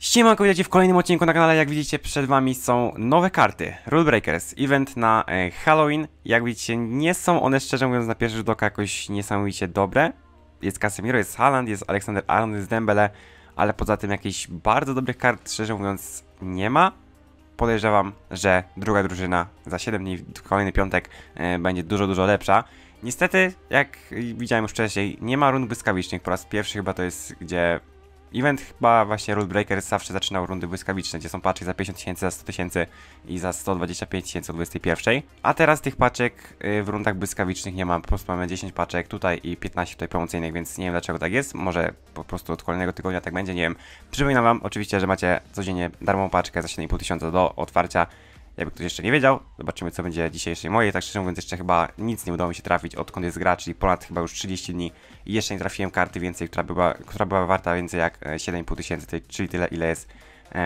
Siemanko, witajcie w kolejnym odcinku na kanale. Jak widzicie, przed wami są nowe karty Rule Breakers, event na Halloween. Jak widzicie, nie są one, szczerze mówiąc, na pierwszy rzut oka jakoś niesamowicie dobre. Jest Casemiro, jest Haaland, jest Alexander-Arnold, jest Dembele, ale poza tym jakichś bardzo dobrych kart, szczerze mówiąc, nie ma. Podejrzewam, że druga drużyna za 7 dni, w kolejny piątek, będzie dużo lepsza. Niestety, jak widziałem już wcześniej, nie ma rund błyskawicznych. Po raz pierwszy chyba to jest, gdzie event chyba właśnie Rule Breakers zawsze zaczynał rundy błyskawiczne, gdzie są paczki za 50 000, za 100 000 i za 125 000 o 21. A teraz tych paczek w rundach błyskawicznych nie ma, po prostu mamy 10 paczek tutaj i 15 tutaj promocyjnych, więc nie wiem dlaczego tak jest. Może po prostu od kolejnego tygodnia tak będzie, nie wiem. Przypominam wam oczywiście, że macie codziennie darmową paczkę za 7500 do otwarcia. Jakby ktoś jeszcze nie wiedział, zobaczymy co będzie dzisiejszej mojej. Tak szczerze mówiąc, jeszcze chyba nic nie udało mi się trafić, odkąd jest gra, czyli ponad chyba już 30 dni i jeszcze nie trafiłem karty więcej, która była warta więcej jak 7500, czyli tyle, ile jest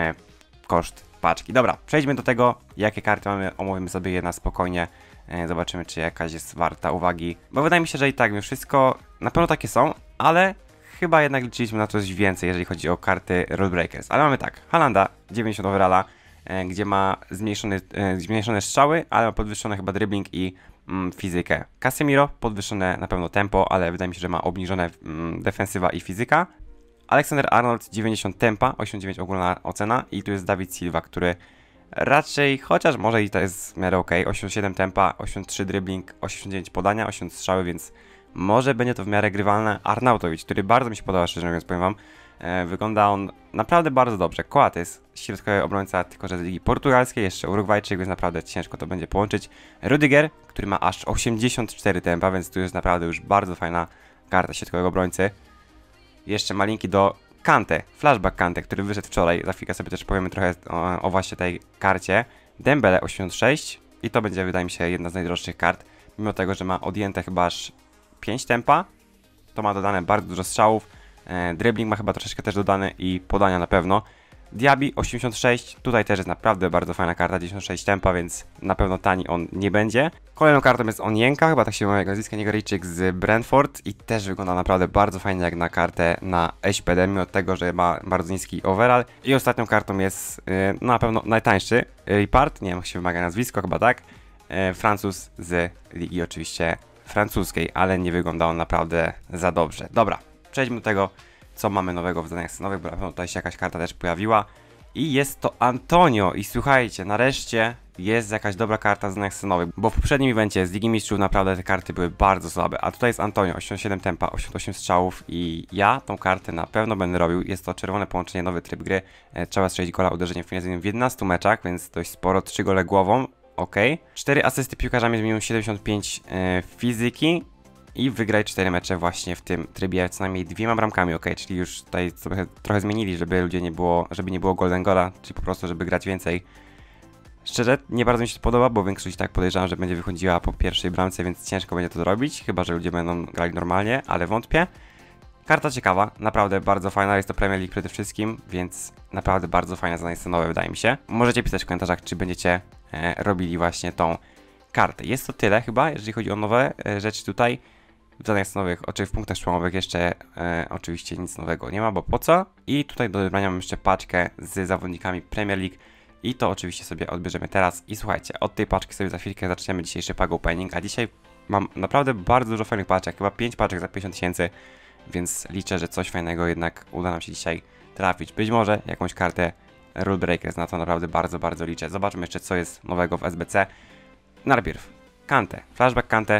koszt paczki. Dobra, przejdźmy do tego, jakie karty mamy, omówimy sobie je na spokojnie, zobaczymy czy jakaś jest warta uwagi, bo wydaje mi się, że i tak wszystko na pewno takie są, ale chyba jednak liczyliśmy na coś więcej, jeżeli chodzi o karty Rule Breakers. Ale mamy tak, Haalanda, 90 overalla, gdzie ma zmniejszone strzały, ale ma podwyższone chyba dribbling i fizykę. Casemiro, podwyższone na pewno tempo, ale wydaje mi się, że ma obniżone defensywa i fizyka. Alexander-Arnold, 90 tempa, 89 ogólna ocena i tu jest David Silva, który raczej, chociaż może i to jest w miarę ok, 87 tempa, 83 dribbling, 89 podania, 80 strzały, więc może będzie to w miarę grywalne. Arnautowicz, który bardzo mi się podoba, szczerze mówiąc, powiem wam. Wygląda on naprawdę bardzo dobrze. Coates, środkowy obrońca, tylko że z ligi portugalskiej, jeszcze Urugwajczyk, więc naprawdę ciężko to będzie połączyć. Rudiger, który ma aż 84 tempa, więc tu jest naprawdę już bardzo fajna karta środkowego obrońcy. Jeszcze malinki do Kante, flashback Kante, który wyszedł wczoraj. Za chwilkę sobie też powiemy trochę o właśnie tej karcie. Dembele 86 i to będzie, wydaje mi się, jedna z najdroższych kart. Mimo tego, że ma odjęte chyba aż 5 tempa, to ma dodane bardzo dużo strzałów. Dribbling ma chyba troszeczkę też dodany i podania na pewno. Diaby 86, tutaj też jest naprawdę bardzo fajna karta, 96 tempa, więc na pewno tani on nie będzie. Kolejną kartą jest Onienka, chyba tak się mówi, nazwisko, Nigeryjczyk z Brentford i też wygląda naprawdę bardzo fajnie jak na kartę na SPD, mimo tego, że ma bardzo niski overall. I ostatnią kartą jest na pewno najtańszy Ripart, nie wiem jak się wymaga nazwisko, chyba tak. Francuz z ligi oczywiście francuskiej, ale nie wygląda on naprawdę za dobrze. Dobra. Przejdźmy do tego, co mamy nowego w zadaniach scenowych, bo na pewno tutaj się jakaś karta też pojawiła. I jest to Antonio. I słuchajcie, nareszcie jest jakaś dobra karta w zadaniach scenowych, bo w poprzednim evencie z Ligi Mistrzów naprawdę te karty były bardzo słabe. A tutaj jest Antonio, 87 tempa, 88 strzałów i ja tą kartę na pewno będę robił. Jest to czerwone połączenie, nowy tryb gry. Trzeba strzelić gola uderzeniem finalizacyjnym w 11 meczach, więc dość sporo, 3 gole głową. Ok. 4 asysty piłkarzami z minimum 75 fizyki. I wygraj 4 mecze właśnie w tym trybie, co najmniej 2 bramkami, ok, czyli już tutaj sobie trochę zmienili, żeby ludzie nie było, żeby nie było golden goala, czyli po prostu, żeby grać więcej. Szczerze, nie bardzo mi się to podoba, bo większość tak podejrzewam, że będzie wychodziła po pierwszej bramce, więc ciężko będzie to zrobić, chyba że ludzie będą grali normalnie, ale wątpię. Karta ciekawa, naprawdę bardzo fajna, jest to Premier League przede wszystkim, więc naprawdę bardzo fajne zadanie scenowe, wydaje mi się. Możecie pisać w komentarzach, czy będziecie robili właśnie tą kartę. Jest to tyle chyba, jeżeli chodzi o nowe rzeczy tutaj. W zadaniach scenowych, oczywiście w punktach szturmowych jeszcze oczywiście nic nowego nie ma, bo po co? I tutaj do wybrania mam jeszcze paczkę z zawodnikami Premier League i to oczywiście sobie odbierzemy teraz. I słuchajcie, od tej paczki sobie za chwilkę zaczniemy dzisiejszy pack opening, a dzisiaj mam naprawdę bardzo dużo fajnych paczek, chyba 5 paczek za 50 000, więc liczę, że coś fajnego jednak uda nam się dzisiaj trafić. Być może jakąś kartę Rule Breakers, na to naprawdę bardzo liczę. Zobaczmy jeszcze co jest nowego w SBC. Najpierw Kante, flashback Kante.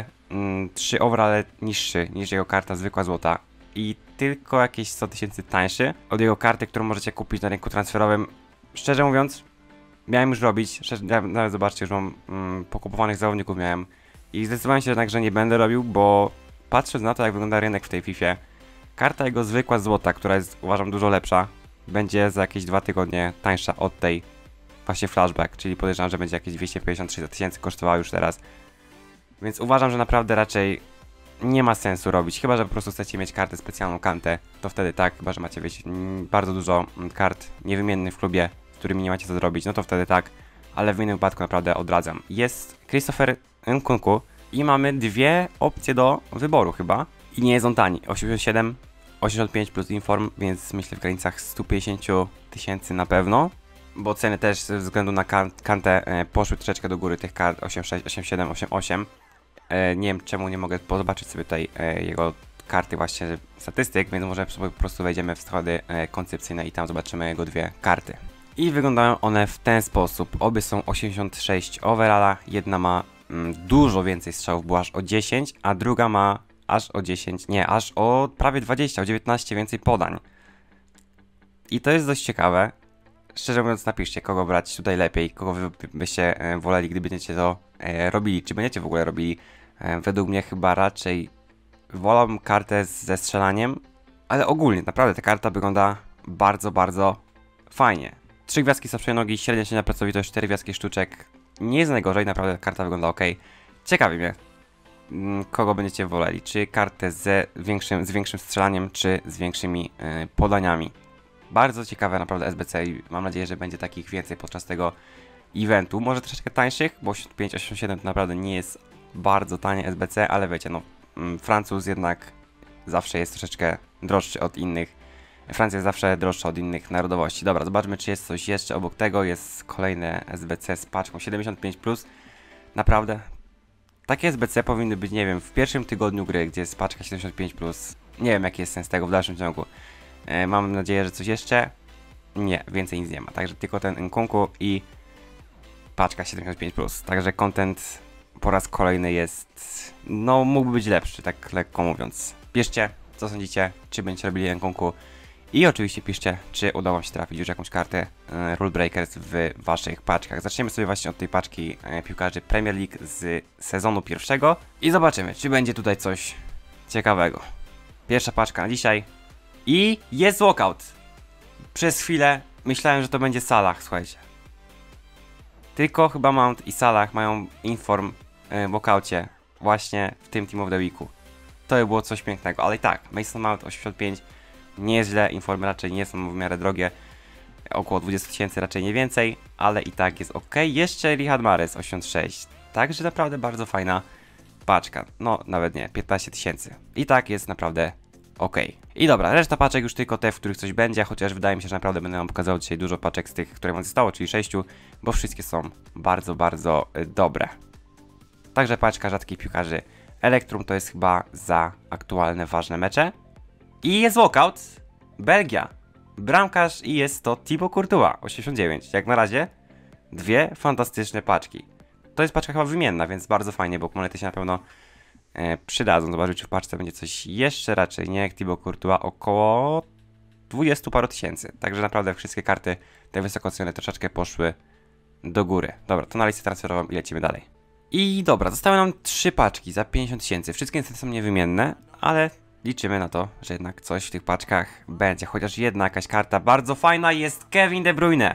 3 overall niższy niż jego karta zwykła złota i tylko jakieś 100 000 tańszy od jego karty, którą możecie kupić na rynku transferowym. Szczerze mówiąc, miałem już robić, nawet zobaczcie, już mam pokupowanych zawodników miałem i zdecydowałem się jednak, że nie będę robił, bo patrząc na to, jak wygląda rynek w tej Fifie, karta jego zwykła złota, która jest, uważam, dużo lepsza, będzie za jakieś 2 tygodnie tańsza od tej właśnie flashback, czyli podejrzewam, że będzie jakieś 250-300 000 kosztowała już teraz. Więc uważam, że naprawdę raczej nie ma sensu robić, chyba że po prostu chcecie mieć kartę specjalną Kantę, to wtedy tak, chyba że macie wiecie, bardzo dużo kart niewymiennych w klubie, z którymi nie macie co zrobić, no to wtedy tak, ale w innym wypadku naprawdę odradzam. Jest Christopher Nkunku i mamy 2 opcje do wyboru chyba i nie jest on tani, 87, 85 plus inform, więc myślę w granicach 150 000 tysięcy na pewno, bo ceny też ze względu na kantę poszły troszeczkę do góry tych kart 8.6, 8.7, 8.8. Nie wiem czemu nie mogę zobaczyć sobie tutaj jego karty właśnie statystyk, więc może sobie po prostu wejdziemy w schody koncepcyjne i tam zobaczymy jego dwie karty. I wyglądają one w ten sposób. Obie są 86 overalla, jedna ma dużo więcej strzałów, było aż o 10, a druga ma aż o 10, nie, aż o prawie 20, o 19 więcej podań. I to jest dość ciekawe. Szczerze mówiąc, napiszcie, kogo brać tutaj lepiej, kogo wy byście woleli, gdy będziecie to robili, czy będziecie w ogóle robili. Według mnie chyba raczej wolałbym kartę ze strzelaniem, ale ogólnie, naprawdę ta karta wygląda bardzo, bardzo fajnie. 3 gwiazdki słabszej nogi, średnia średnia pracowitość, 4 gwiazdki sztuczek. Nie jest najgorzej, naprawdę karta wygląda ok. Ciekawi mnie, kogo będziecie woleli, czy kartę z większym strzelaniem, czy z większymi podaniami. Bardzo ciekawe naprawdę SBC i mam nadzieję, że będzie takich więcej podczas tego eventu. Może troszeczkę tańszych, bo 85-87 to naprawdę nie jest bardzo tanie SBC, ale wiecie, no Francuz jednak zawsze jest troszeczkę droższy od innych. Francja jest zawsze droższa od innych narodowości. Dobra, zobaczmy, czy jest coś jeszcze obok tego. Jest kolejne SBC z paczką 75+. Naprawdę, takie SBC powinny być, nie wiem, w pierwszym tygodniu gry, gdzie jest paczka 75+. Nie wiem, jaki jest sens tego w dalszym ciągu. Mam nadzieję, że coś jeszcze. Nie, więcej nic nie ma. Także tylko ten Nkunku i paczka 75+. Także content po raz kolejny jest, no mógłby być lepszy, tak lekko mówiąc. Piszcie, co sądzicie, czy będziecie robili Nkunku. I oczywiście piszcie, czy udało wam się trafić już jakąś kartę Rule Breakers w waszych paczkach. Zaczniemy sobie właśnie od tej paczki piłkarzy Premier League z sezonu pierwszego. I zobaczymy, czy będzie tutaj coś ciekawego. Pierwsza paczka na dzisiaj. I jest walkout. Przez chwilę myślałem, że to będzie Salah, słuchajcie. Tylko chyba Mount i Salah mają inform w walkaucie właśnie w tym Team of the Weeku. To by było coś pięknego, ale i tak, Mason Mount 85 nie jest źle, informy raczej nie są w miarę drogie. Około 20 tysięcy, raczej nie więcej, ale i tak jest ok. Jeszcze Riyad Mahrez 86, także naprawdę bardzo fajna paczka. No, nawet nie, 15 tysięcy. I tak jest naprawdę ok. I dobra, reszta paczek już tylko te, w których coś będzie, chociaż wydaje mi się, że naprawdę będę wam pokazał dzisiaj dużo paczek z tych, które wam zostało, czyli 6, bo wszystkie są bardzo, bardzo dobre. Także paczka rzadkich piłkarzy Elektrum to jest chyba za aktualne, ważne mecze. I jest walkout, Belgia, bramkarz i jest to Thibaut Courtois, 89. Jak na razie dwie fantastyczne paczki. To jest paczka chyba wymienna, więc bardzo fajnie, bo monety się na pewno przydadzą. Zobaczymy, czy w paczce będzie coś jeszcze, raczej nie. Jak Thibaut Courtois około 20 paru tysięcy. Także naprawdę wszystkie karty te wysoko cenione troszeczkę poszły do góry. Dobra, to na listę transferową i lecimy dalej. I dobra, zostały nam 3 paczki za 50 tysięcy. Wszystkie niestety są niewymienne, ale liczymy na to, że jednak coś w tych paczkach będzie. Chociaż jedna jakaś karta bardzo fajna jest Kevin De Bruyne.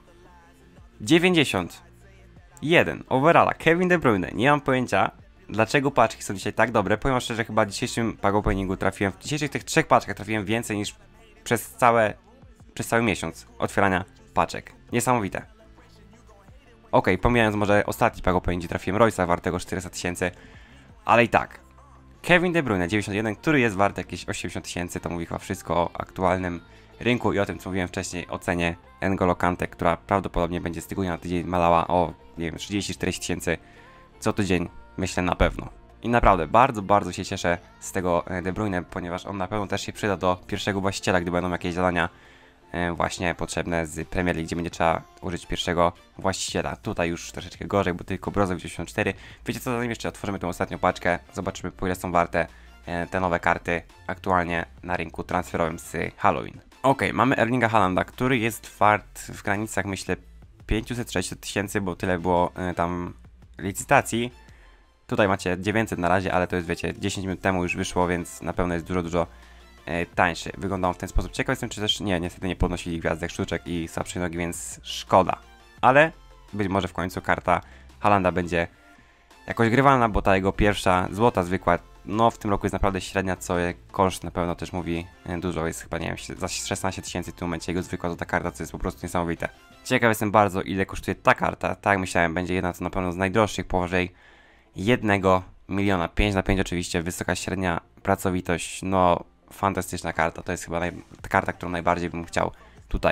91 overalla, Kevin De Bruyne. Nie mam pojęcia, dlaczego paczki są dzisiaj tak dobre. Powiem szczerze, chyba w dzisiejszym pack openingu trafiłem, w dzisiejszych tych 3 paczkach trafiłem więcej niż przez cały miesiąc otwierania paczek. Niesamowite. Ok, pomijając może ostatni pack opening, gdzie trafiłem Royce'a wartego 400 tysięcy, ale i tak. Kevin De Bruyne 91, który jest wart jakieś 80 tysięcy, to mówi chyba wszystko o aktualnym rynku i o tym, co mówiłem wcześniej, o cenie N'Golo Kante, która prawdopodobnie będzie z tygodnia na tydzień malała o, nie wiem, 30-40 tysięcy co tydzień, myślę na pewno. I naprawdę bardzo, bardzo się cieszę z tego De Bruyne, ponieważ on na pewno też się przyda do pierwszego właściciela, gdy będą jakieś zadania właśnie potrzebne z Premier League, gdzie będzie trzeba użyć pierwszego właściciela. Tutaj już troszeczkę gorzej, bo tylko Brozowic 94. Wiecie co, zanim jeszcze otworzymy tę ostatnią paczkę, zobaczymy, po ile są warte te nowe karty aktualnie na rynku transferowym z Halloween. Ok, mamy Erlinga Haalanda, który jest wart w granicach, myślę, 500-600 tysięcy, bo tyle było tam licytacji. Tutaj macie 900 na razie, ale to jest, wiecie, 10 minut temu już wyszło, więc na pewno jest dużo tańszy. Wygląda on w ten sposób. Ciekaw jestem, czy też nie, niestety nie podnosili gwiazdek sztuczek i słabszej nogi, więc szkoda. Ale być może w końcu karta Haalanda będzie jakoś grywalna, bo ta jego pierwsza złota zwykła, no w tym roku jest naprawdę średnia, co koszt na pewno też mówi dużo. Jest chyba, nie wiem, za 16 tysięcy w tym momencie jego zwykła złota karta, co jest po prostu niesamowite. Ciekaw jestem bardzo, ile kosztuje ta karta. Tak jak myślałem, będzie jedna co na pewno z najdroższych, powyżej 1 miliona. 5 na 5 oczywiście, wysoka średnia pracowitość, no fantastyczna karta. To jest chyba ta karta, którą najbardziej bym chciał tutaj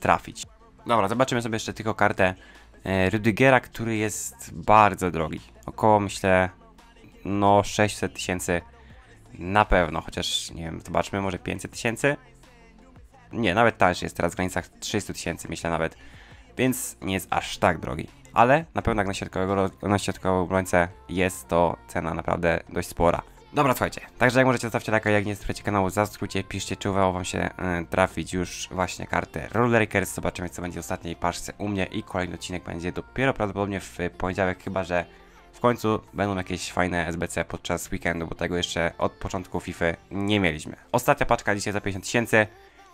trafić. Dobra, zobaczymy sobie jeszcze tylko kartę Rüdigera, który jest bardzo drogi. Około, myślę, no 600 tysięcy na pewno, chociaż nie wiem, zobaczmy, może 500 tysięcy? Nie, nawet tańszy jest teraz w granicach 300 tysięcy, myślę nawet, więc nie jest aż tak drogi. Ale na pewno jak na środkową obrońcę jest to cena naprawdę dość spora. Dobra, słuchajcie, także jak możecie zostawcie lajka, jak nie subskrybujcie kanału, zasubskrybujcie, piszcie, czy udało wam się trafić już właśnie kartę Rollerikers. Zobaczymy, co będzie w ostatniej paczce u mnie i kolejny odcinek będzie dopiero prawdopodobnie w poniedziałek, chyba że w końcu będą jakieś fajne SBC podczas weekendu, bo tego jeszcze od początku FIFA nie mieliśmy. Ostatnia paczka dzisiaj za 50 tysięcy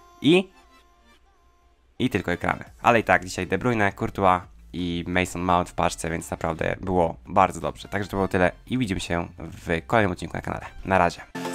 i tylko ekrany. Ale i tak dzisiaj De Bruyne, Courtois i Mason Mount w paczce, więc naprawdę było bardzo dobrze. Także to było tyle i widzimy się w kolejnym odcinku na kanale. Na razie.